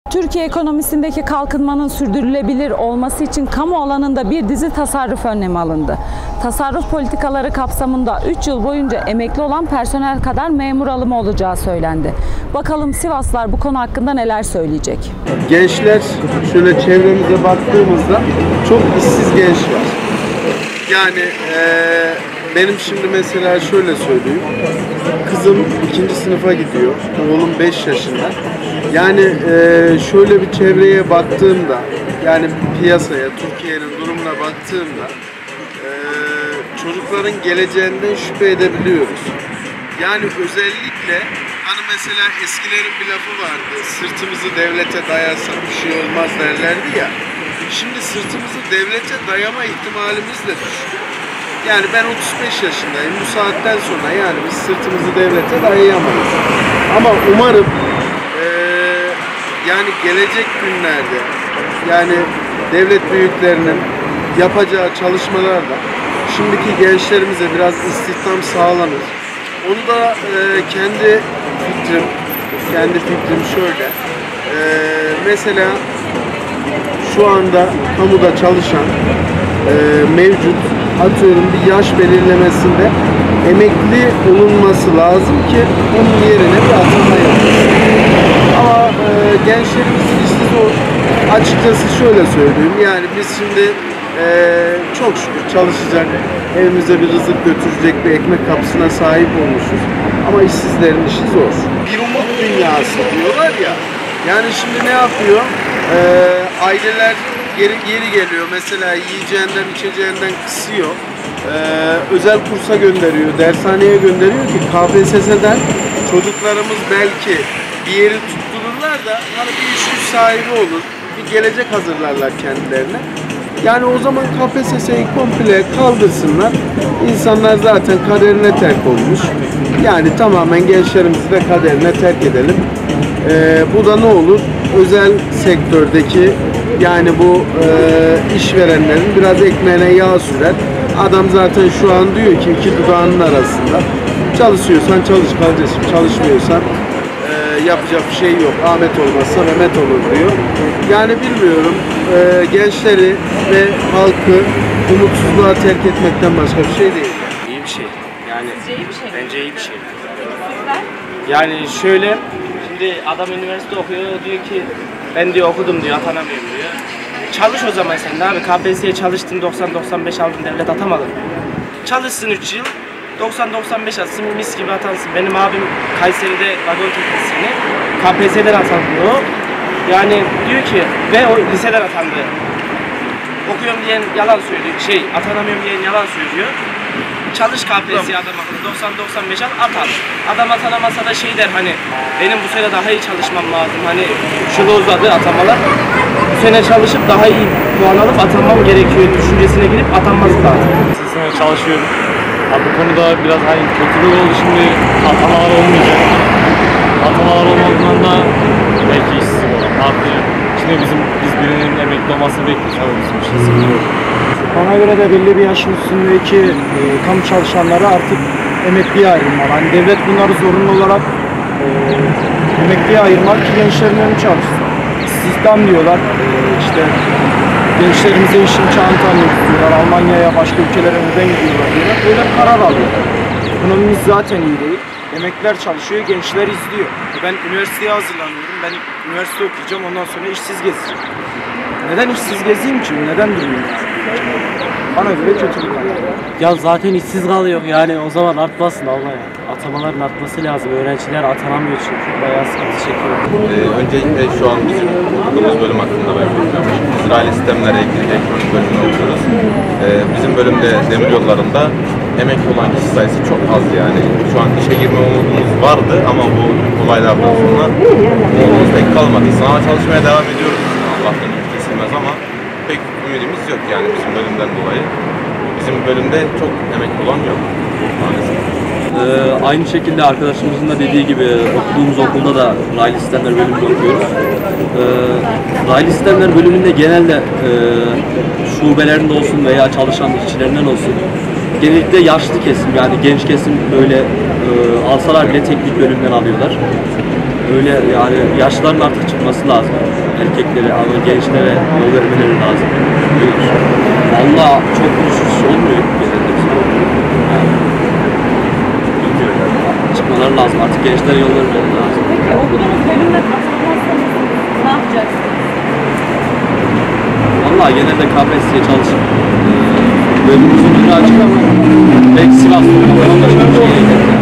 Türkiye ekonomisindeki kalkınmanın sürdürülebilir olması için kamu alanında bir dizi tasarruf önlemi alındı. Tasarruf politikaları kapsamında 3 yıl boyunca emekli olan personel kadar memur alımı olacağı söylendi. Bakalım Sivaslılar bu konu hakkında neler söyleyecek? Gençler, şöyle çevremize baktığımızda çok işsiz genç var. Yani benim şimdi mesela şöyle söyleyeyim. Kızım 2. sınıfa gidiyor. Oğlum 5 yaşında. Yani şöyle bir çevreye baktığımda, yani piyasaya, Türkiye'nin durumuna baktığımda çocukların geleceğinden şüphe edebiliyoruz. Yani özellikle hani mesela eskilerin bir lafı vardı. Sırtımızı devlete dayarsak bir şey olmaz derlerdi ya. Şimdi sırtımızı devlete dayama ihtimalimiz de düştü. Yani ben 35 yaşındayım. Bu saatten sonra yani biz sırtımızı devlete dayayamayız. Ama umarım yani gelecek günlerde yani devlet büyüklerinin yapacağı çalışmalarla şimdiki gençlerimize biraz istihdam sağlanır. Onu da kendi fikrim şöyle. Mesela şu anda kamuda çalışan mevcut atıyorum bir yaş belirlemesinde emekli olunması lazım ki onun yerine bir atama yapılsın. Ama gençlerimizin işte zor. Açıkçası şöyle söyleyeyim, yani biz şimdi çok şükür çalışacak, evimize bir rızık götürecek bir ekmek kapısına sahip olmuşuz. Ama işsizlerin işi zor. Bir umut dünyası diyorlar ya. Yani şimdi ne yapıyor? Aileler geri geliyor. Mesela yiyeceğinden, içeceğinden kısıyor. Özel kursa gönderiyor, dershaneye gönderiyor ki KPSS'den çocuklarımız belki bir yeri tuttururlar da hani bir iş güç sahibi olur, bir gelecek hazırlarlar kendilerine. Yani o zaman KPSS'yi komple kaldırsınlar. İnsanlar zaten kaderine terk olmuş. Yani tamamen gençlerimizi de kaderine terk edelim. Bu da ne olur? Özel sektördeki yani bu işverenlerin biraz ekmeğine yağ sürer. Adam zaten şu an diyor ki iki dudağının arasında. Çalışıyorsan çalış kardeşim, çalışmıyorsan yapacak bir şey yok. Ahmet olmazsa Mehmet olur diyor. Yani bilmiyorum, gençleri ve halkı umutsuzluğa terk etmekten başka bir şey değil. İyi bir şey. Yani iyi bir şey. bence iyi bir şey. Sizler? Yani şöyle, şimdi adam üniversite okuyor, diyor ki ben diyor okudum diyor, atanamıyorum diyor. Çalış o zaman sen de abi. KPSS'ye çalıştın, 90-95 aldın, devlet atamadı. Çalışsın 3 yıl, 90-95 atsın, mis gibi atansın. Benim abim Kayseri'de vagon teknisyeni, KPSS'den atandı o. Yani diyor ki, ve o liseden atandı. Okuyorum diyen yalan söylüyor, atanamıyorum diyen yalan söylüyor. Çalış KPSS'ye adam akıllı, 90-95 al, atar. Adam atanamasa da der hani, benim bu sene daha iyi çalışmam lazım, hani 3 yılı uzadı atamalar. Bu sene çalışıp daha iyi puan alıp atanmam gerekiyor düşüncesine girip atanması lazım. Bu sene çalışıyorum. Bu konuda biraz kötülük oldu, şimdi atamalar olmayacak. Atamalar olmadığından da belki işsizim olur. Ne yapacağım? Şimdi biz birinin emekli olmasını bekliyoruz. Ama bizim için sıkıntı yok. Bana göre de belli bir yaşın üstündeki kamu çalışanları artık emekliye ayrılmalı. Hani devlet bunları zorunlu olarak emekliye ayırmak ki gençlerin önü çalışsın. İstihdam diyorlar. İşte gençlerimize iş imkanı tanıyoruz diyorlar. Almanya'ya, başka ülkelere neden gidiyorlar diyorlar. Böyle karar alıyorlar. Ekonomimiz zaten iyi değil. Emekliler çalışıyor, gençler izliyor. Ben üniversiteye hazırlanıyorum. Ben üniversite okuyacağım, ondan sonra işsiz gezeceğim. Neden işsiz gezeyim ki? Neden durayım? Bana göre kötülük var. Ya zaten işsiz kalıyor yani, o zaman artmasın Allah ya. Atamaların artması lazım. Öğrenciler atanamıyor çünkü. Bayağı sıkıntı çekiyor. Öncelikle şu an bizim okuduğumuz bölüm hakkında ben bilmiyorum. Biz raylı sistemlere ilgili elektronik bölümünü okuyoruz. Bizim bölümde demir yollarında emekli olan kişi sayısı çok az yani. Şu an işe girme umudumuz vardı ama bu olaylardan sonra umudumuz pek kalmadı. Sınava çalışmaya devam ediyoruz. Allah'tan ümit kesilmez ama pek ümidimiz yok yani bizim bölümden dolayı. Bizim bölümde çok emekli olan yok maalesef. Aynı şekilde arkadaşımızın da dediği gibi okuduğumuz okulda da raylı sistemler bölümünde okuyoruz. Raylı sistemler bölümünde genelde şubelerinde olsun veya çalışan işçilerinden olsun genellikle yaşlı kesim, yani genç kesim böyle alsalar bile teknik bölümden alıyorlar. öyle yani yaşlıların artık çıkması lazım. Erkeklere ama gençlere yol vermeleri lazım. Valla çok ucuz olmuyor genelde. Yani, bilmiyorum. Çıkmaları lazım. Artık gençlere yol vermeleri lazım. Peki okuduğunuz bölümde katılmazsanız ne yapacaksınız? Valla genelde KPSS'ye çalışıp bölümümüzün önü açık ama belki Sivas'ta falan da çalışmaya gidelim.